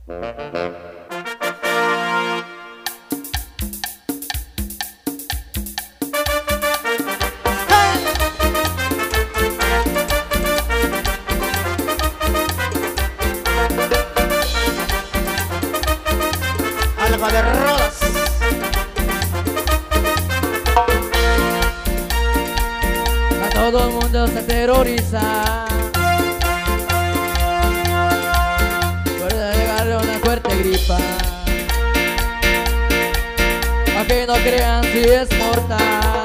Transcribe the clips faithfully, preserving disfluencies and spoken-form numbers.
Algo de rodas. A todo el mundo se aterroriza puede llegarle una fuerte gripa. A que no crean si es mortal,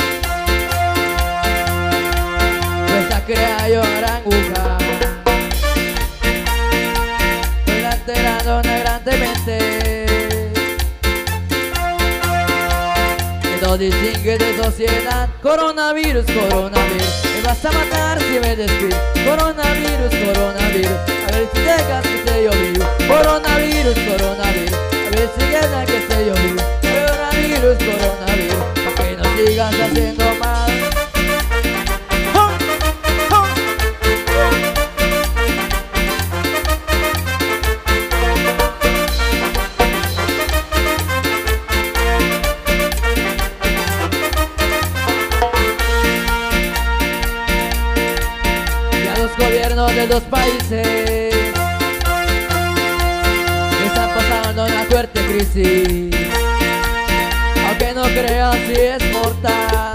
pues la crea yo aranguja, estoy alterando negrantemente. No distingue de sociedad. Coronavirus, coronavirus, me vas a matar si me despides. Coronavirus, coronavirus, a ver si dejas que esté yo vivo. Coronavirus, coronavirus, a ver si dejas que esté yo vivo. Coronavirus, coronavirus, para que no sigas haciendo mal. Gobiernos de dos países están pasando una fuerte crisis, aunque no crean si es mortal,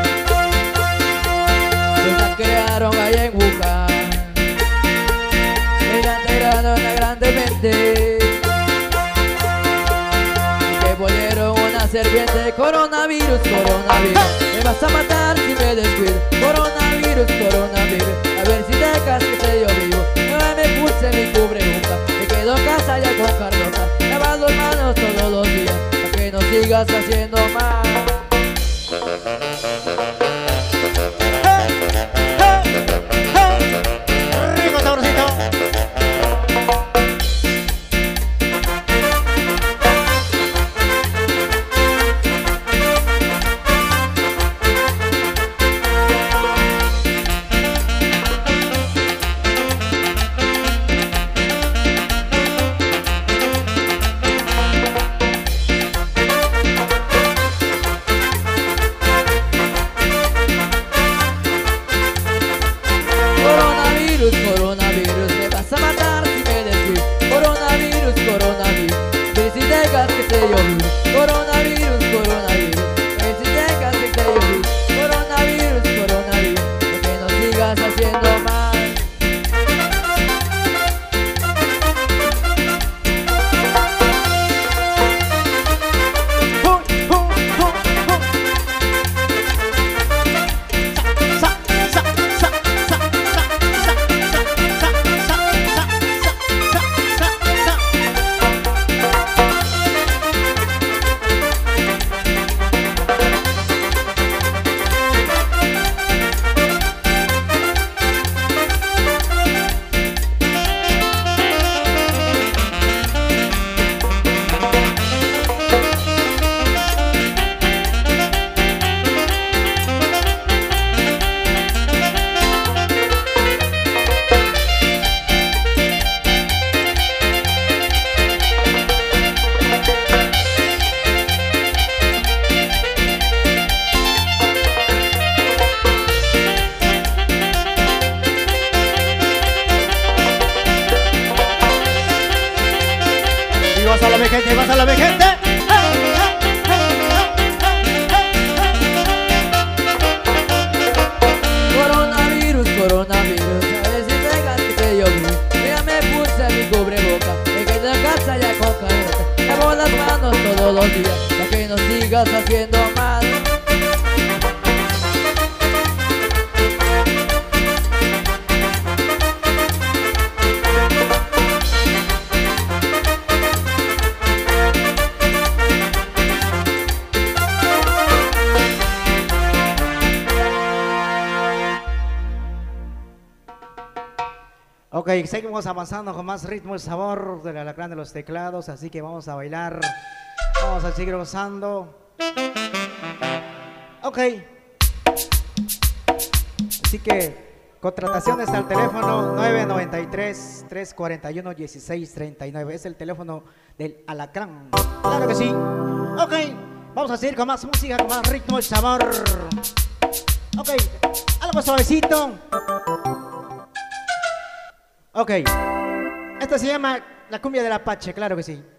pues la crearon allá en Wuhan, están integrando grandemente, que volvieron una serpiente. Coronavirus, coronavirus, me vas a matar si me descuido. Coronavirus, coronavirus, a ver si dejas que esté yo vivo. No me puse mi cubreboca, me quedo en casa ya con Carlota. Lavas las manos todos los días, para que no sigas haciendo mal. Rico sabrosito. Coronavirus, coronavirus, me vas a matar si me despides. Coronavirus, coronavirus, ve si dejas que esté yo vivo. Coronavirus, coronavirus, ve si dejas que esté yo vivo. Coronavirus, coronavirus, para que no sigas haciendo mal. Pásala mi gente, pásala mi gente. Coronavirus, coronavirus, a ver si dejas que esté yo vivo. Ya me puse mi cubreboca, me quedo en casa ya con Carlota. Lavo las manos todos los días, para que no sigas haciendo mal. Ok, seguimos avanzando con más ritmo y sabor del alacrán de los teclados, así que vamos a bailar, vamos a seguir gozando. Ok, así que Contrataciones al teléfono nueve nueve tres, tres cuatro uno, uno seis tres nueve. Es el teléfono del Alacrán. Claro que sí. Ok, vamos a seguir con más música, con más ritmo y sabor. Ok, algo suavecito. Ok, esta se llama La Cumbia del Apache, claro que sí.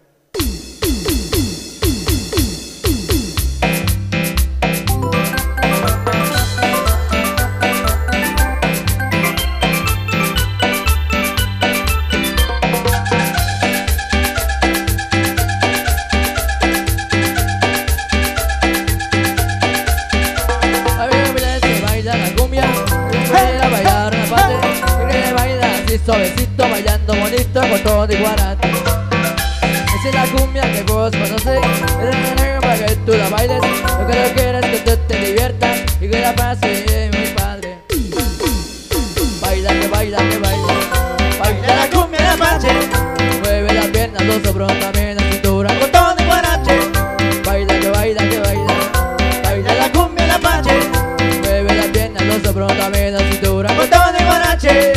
Suavecito, bailando bonito con todo y guarato. Esa es la cumbia que vos conocés. Es el negro para que tú la bailes. Lo que yo quiero es que tú te diviertas y que la pases bien, mi padre. Baila, que baila, que baila. Baila la cumbia de Apache. Mueve las piernas, los hombros, también la cintura con todo y guarache. Baila, que baila, que baila. Baila la cumbia de Apache. Mueve las piernas, los hombros, también la cintura con todo y guarache.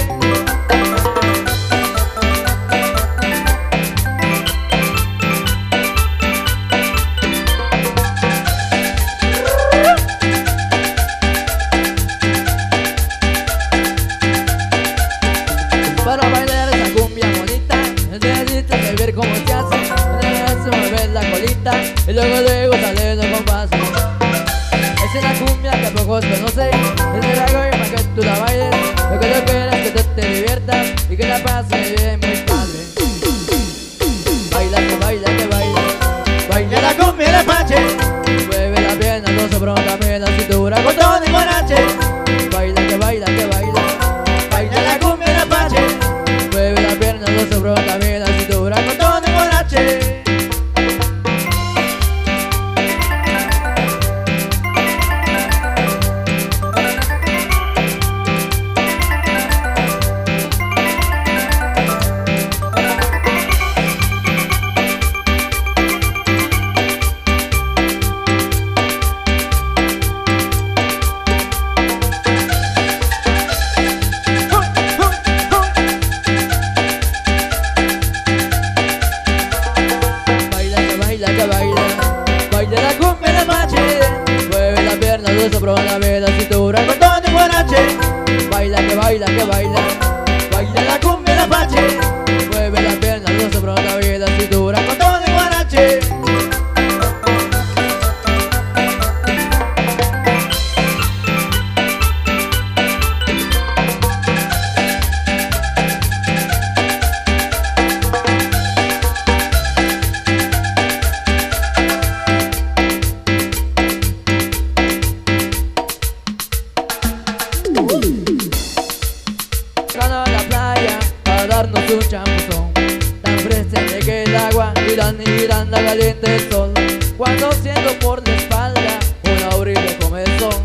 Para bailar esa cumbia bonita, necesitas saber cómo se hace. Necesitas mover la colita y luego luego sale los compases. Esa es la cumbia que pocos conocen. Es el algo para que tú la bailes. Lo que yo quiero es que tú te diviertas y que la pases bien, muy padre. Baila, que baila, que baila. Baila la cumbia de Apache. Mueve la pierna, los hombros, también la cintura con todo y guarache. Baila, que baila, que baila. Baila la cumbia de Apache. Mueve la pierna, los hombros, también la cintura con todo y guarache. Los hombros, la vela, cintura con todo y guarache. Baila, que baila, que baila. Baila la cumbia de Apache. Mueve las piernas, los hombros, la vela, cintura con todo y guarache. Gana la playa para darnos un chapuzón. Tan fresca que el agua y la miranda caliente el sol. Cuando siento por la espalda un horrible comezón.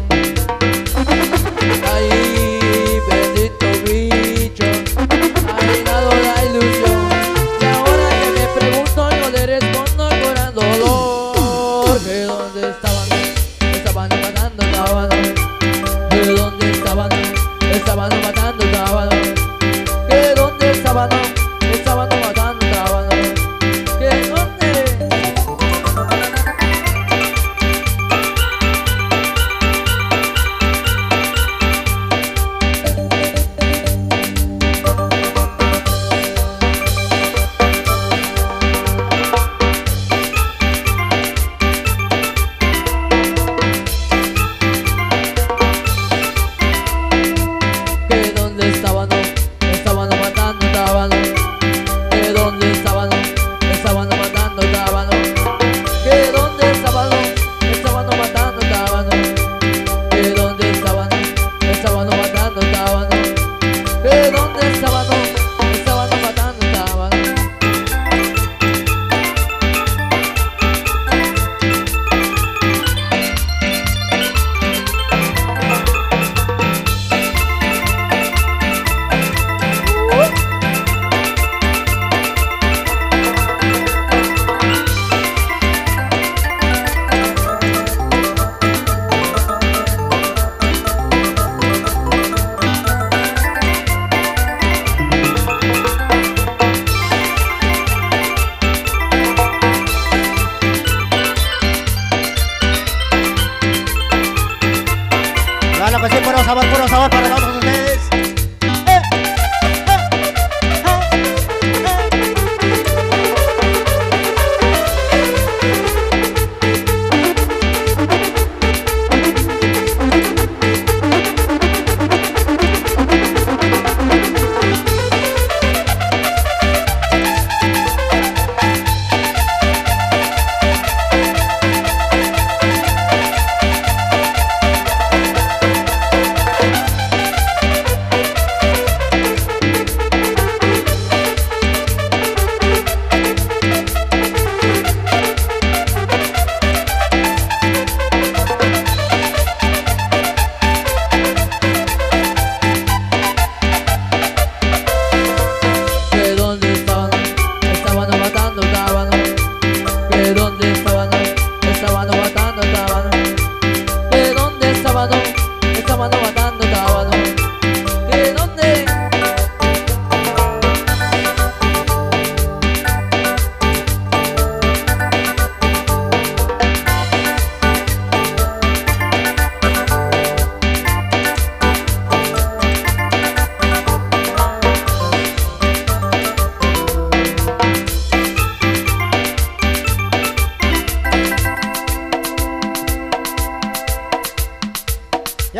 Ay, bendito bicho, ha llenado la ilusión. Y ahora que me pregunto yo le respondo con el dolor. ¿De dónde estaban? Estaban matando, estaban. ¿De dónde estaban? Estaban matando, estaban. ¿De dónde estaban? Estaban matando, estaban. ¿De dónde?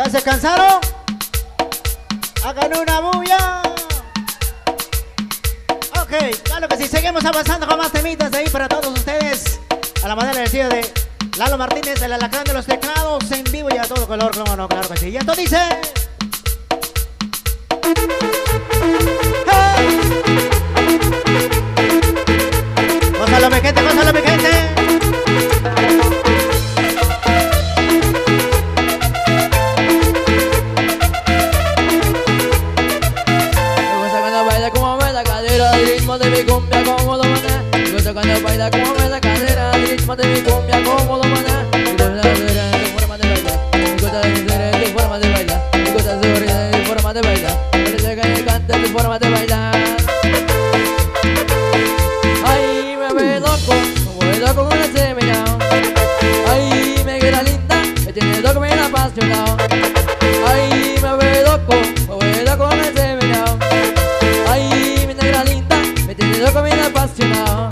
¿Ya se cansaron? Hagan una bulla. Ok, claro que sí, seguimos avanzando con más temitas de ahí para todos ustedes. A la manera del estilo de Lalo Martínez, el alacrán de los teclados, en vivo y a todo color, como no, claro que sí. Y esto dice... ¡Hey! Gózalo, mi gente, gózalo, mi gente. De mi cumbia como lo maná, me gusta cuando baila como me la cadera, el ritmo de mi cumbia como lo maná, me gusta la tu forma de bailar, me gusta tu forma de bailar, me gusta tu forma de bailar, parece que me canta tu forma de bailar. Ay, me ve loco, me voy loco con ese mirado, ay, me queda linda, me tiene loco, me apasionado, ay, me ve loco, me voy loco con ese mirado, ay, mi negra linda, me tiene loco, bien apasionado.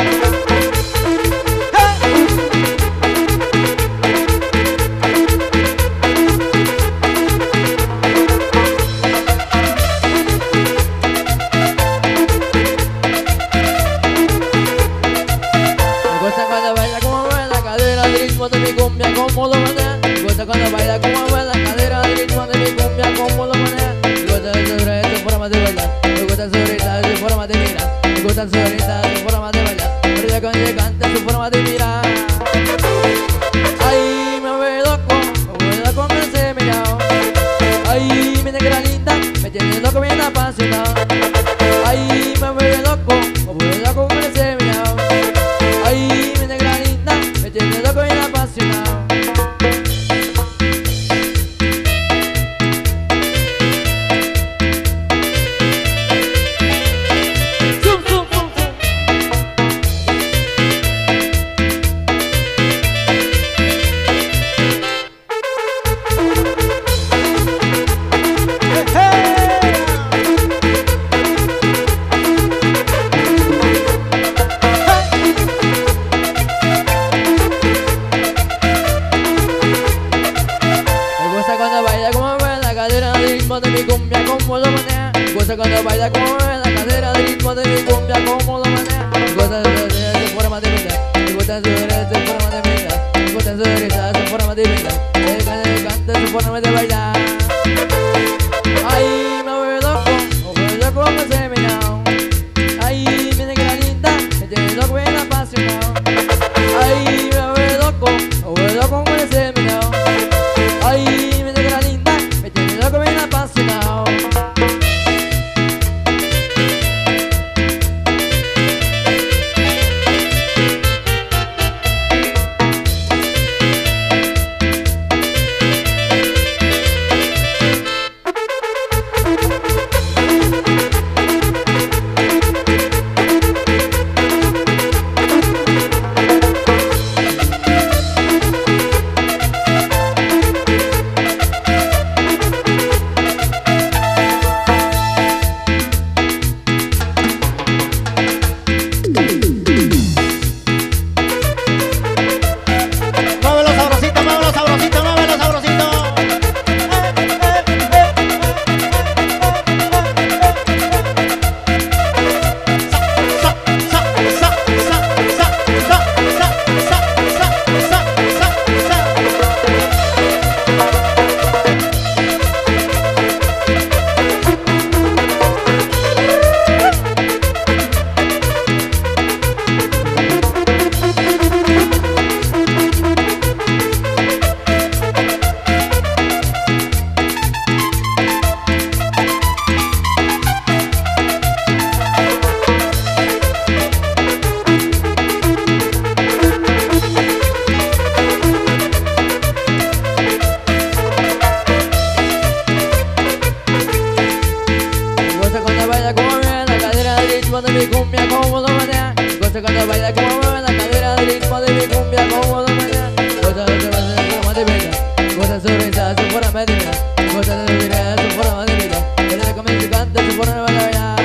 Me gusta cuando baila como mueve la cadera, el ritmo de mi cumbia como lo maneja. Me gusta cuando baila como mueve la cadera, el ritmo de mi cumbia como lo maneja. Me gusta sobre tu forma de bailar, me gusta sobre tu forma de mirar. Me gusta su risa, su forma de bailar, pero ya cuando canta su forma de mirar. Ay, me ve loco, me ve loco con ese mirado. Ay, mi negra linda, me tiene loco bien apasionado. Ay, me ve loco, me ve loco con ese mirado. Ay, mi negra linda, me tiene loco bien apasionado. De mi cumbia como lo maneja, me gusta cuando baila como mueve la cadera, el ritmo de mi cumbia como lo maneja, me gusta su forma de mirar, me gusta su forma de mirar, me gusta su risa, su forma de mirar, me canta su forma de bailar. Ay, me vuelve loco, me vuelve loco con ese mirado. Ay, mi negra linda, me tiene loco bien apasionado. Ay, me vuelve loco, me vuelve loco con ese mirado. Ay, mi negra linda, me tiene loco bien apasionado. ritmo de mi cumbia como lo maneja. Goza cuando baila como mueve la cadera del ritmo de mi cumbia como lo maneja. Goza su forma de bailar, goza su risa, su forma de mirar, goza su risa, su forma de mirar. Quiere comer su canta, su forma de bailar.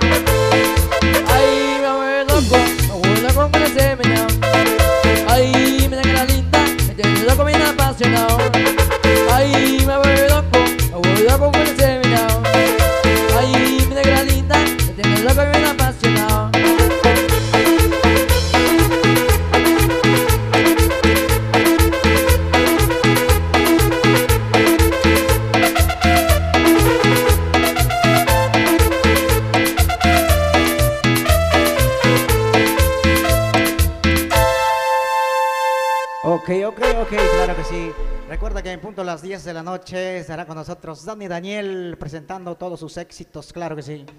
Ay, me voy loco, me voy loco con ese meñao. Ay, mira que la linda, me tiene loco bien apasionado. Ay, me voy loco, Ok, ok, ok, claro que sí. Recuerda que en punto a las diez de la noche estará con nosotros Dani Daniel presentando todos sus éxitos, claro que sí.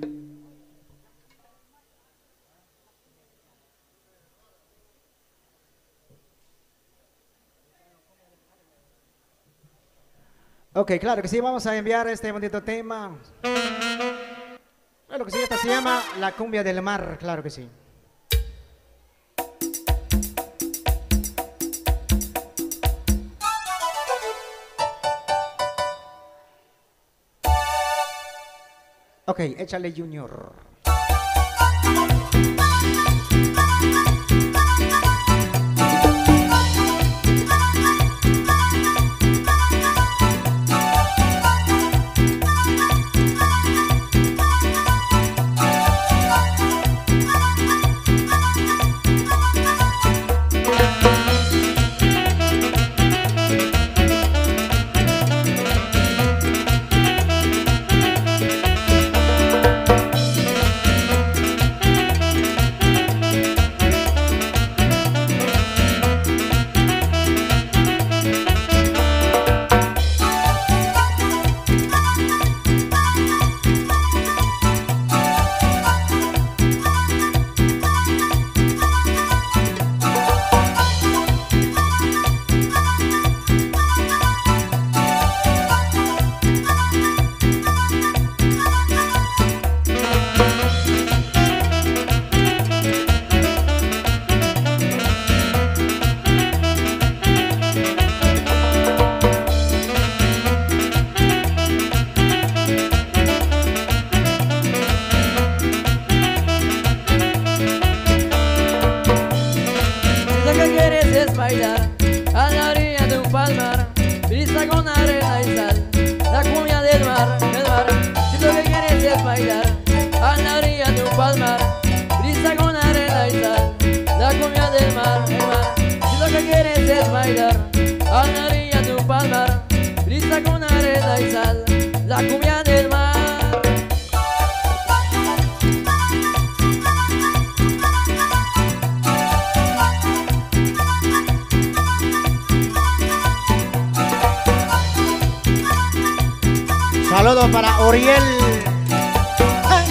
Ok, claro que sí, vamos a enviar este bonito tema. Claro que sí, esta se llama La Cumbia del Mar, claro que sí. Ok, échale Junior. Bailar a la orilla de un palmar, brisa con arena y sal, la cumbia del mar, del mar. Si lo que quieres es bailar a la orilla de un palmar, brisa con arena y sal, la cumbia del mar, del mar. Si lo que quieres es bailar a la orilla de un palmar, brisa con arena y sal, la cumbia del mar. Saludos para Oriel. ¡Hey!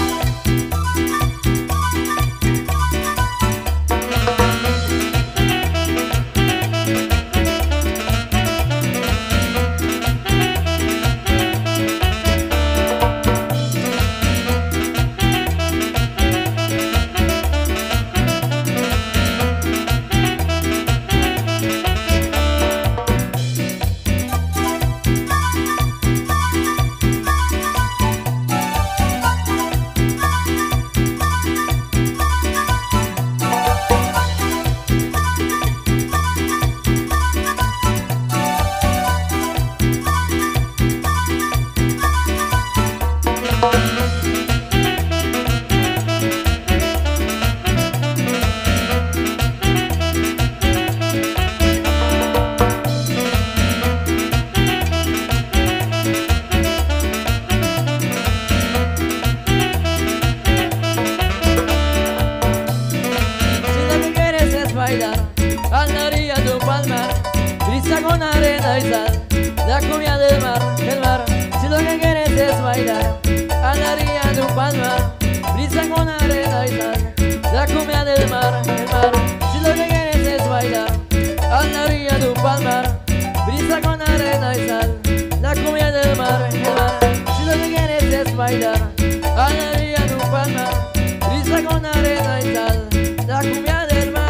A la orilla de un palmar, brisa con arena y sal, la cumbia del mar, del mar. Si lo que quieres es bailar a la orilla de un palmar, brisa con arena y sal, la cumbia del mar, del mar. Si lo que quieres es bailar a la orilla de un palmar, brisa con arena y sal, la cumbia del mar, del mar. Si lo que quieres es bailar a la orilla de un palmar, brisa con arena y sal, la cumbia del mar.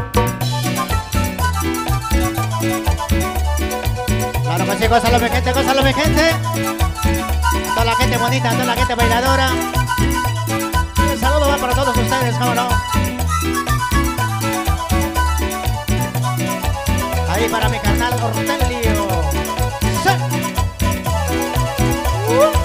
Claro que sí, gózalo mi gente, gózalo mi gente. A toda la gente bonita, a toda la gente bailadora. Un saludo va para todos ustedes, cómo no. Ahí para mi carnal Ortelio. ¡Sí! Uh.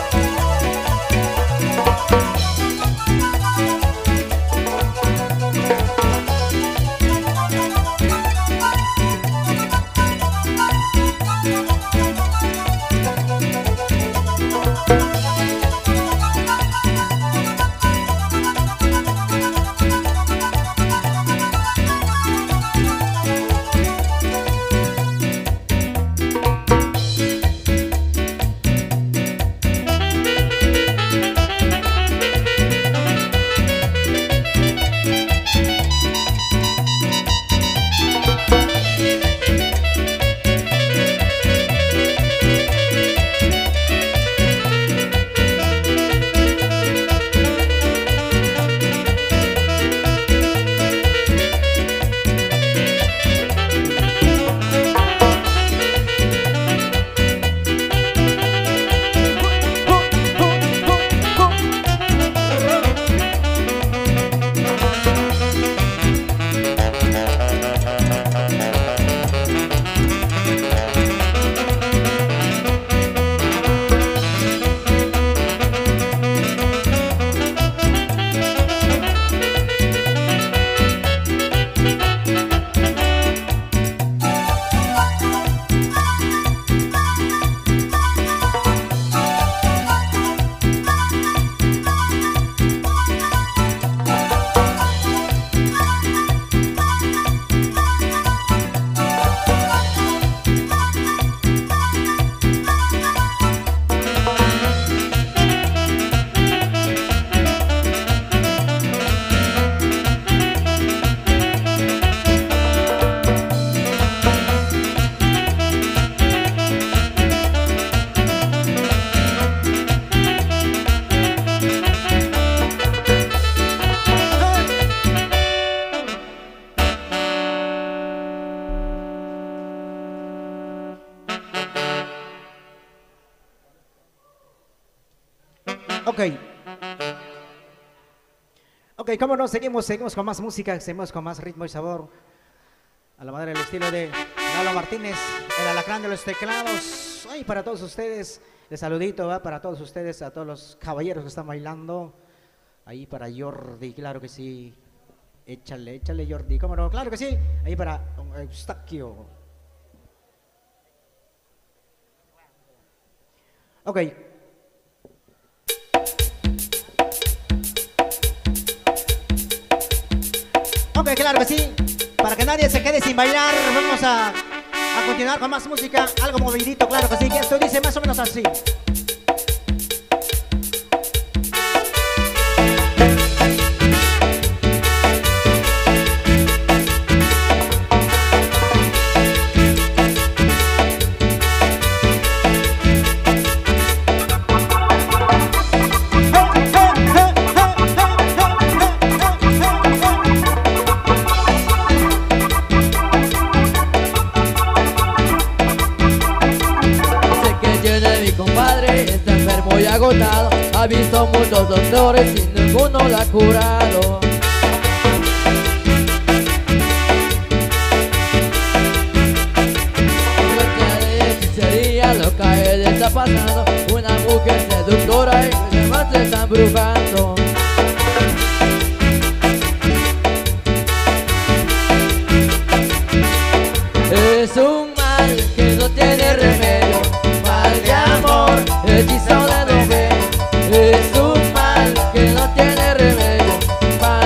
Ok. Ok, cómo no, seguimos, seguimos con más música, seguimos con más ritmo y sabor. A la madre del estilo de Lalo Martínez, el alacrán de los teclados. Ay, para todos ustedes, les saludito, ¿va? Para todos ustedes, a todos los caballeros que están bailando. Ahí para Jordi, claro que sí. Échale, échale Jordi, cómo no, claro que sí. Ahí para Eustaquio. Ok. Ok, claro que sí. Para que nadie se quede sin bailar, vamos a, a continuar con más música. Algo movidito, claro que sí. Que esto dice más o menos así. Muy agotado, ha visto muchos doctores y ninguno la ha curado. Lo que hechicería, lo que a él está pasando. Una mujer seductora y los demás se están brujando. Es un mal que no tiene remedio, mal de amor, hechizo de novela. Es un mal que no tiene remedio, mal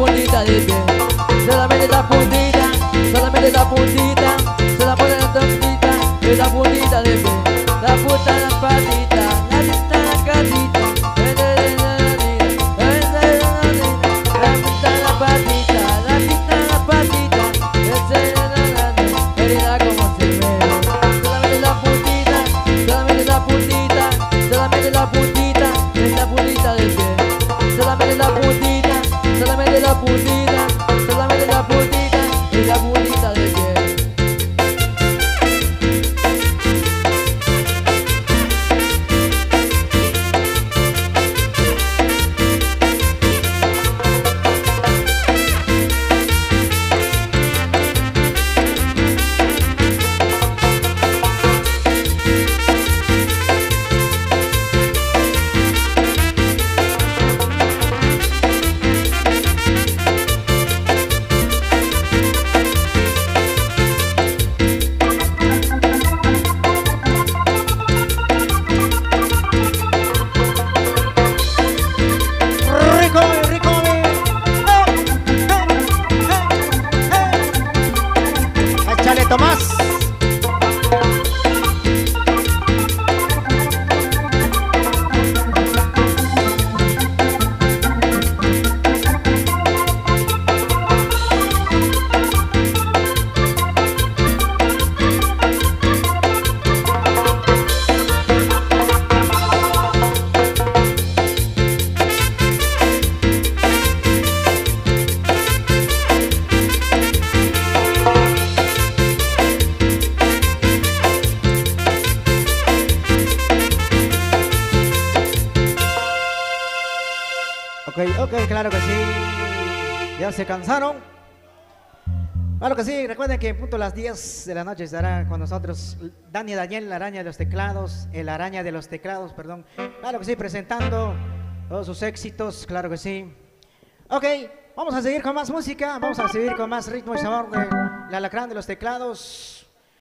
puntita del pie, solamente la puntita, solamente la puntita, se la pone la puntita, es la puntita del pie, la punta de la patita, la vista de la casita, la punta de la patita, la vista de la patita, herida como se ve, solamente la puntita, solamente la puntita, solamente la puntita, es la puntita del pie, solamente la puntita, solamente la puntita, solamente la puntita, es la puntita del pie. Tomás. Ok, ok, claro que sí. ¿Ya se cansaron? Claro que sí, recuerden que en punto a las diez de la noche estará con nosotros Dani Daniel, la araña de los teclados, el araña de los teclados, perdón. Claro que sí, presentando todos sus éxitos, claro que sí. Ok, vamos a seguir con más música, vamos a seguir con más ritmo y sabor de la alacrán de los teclados.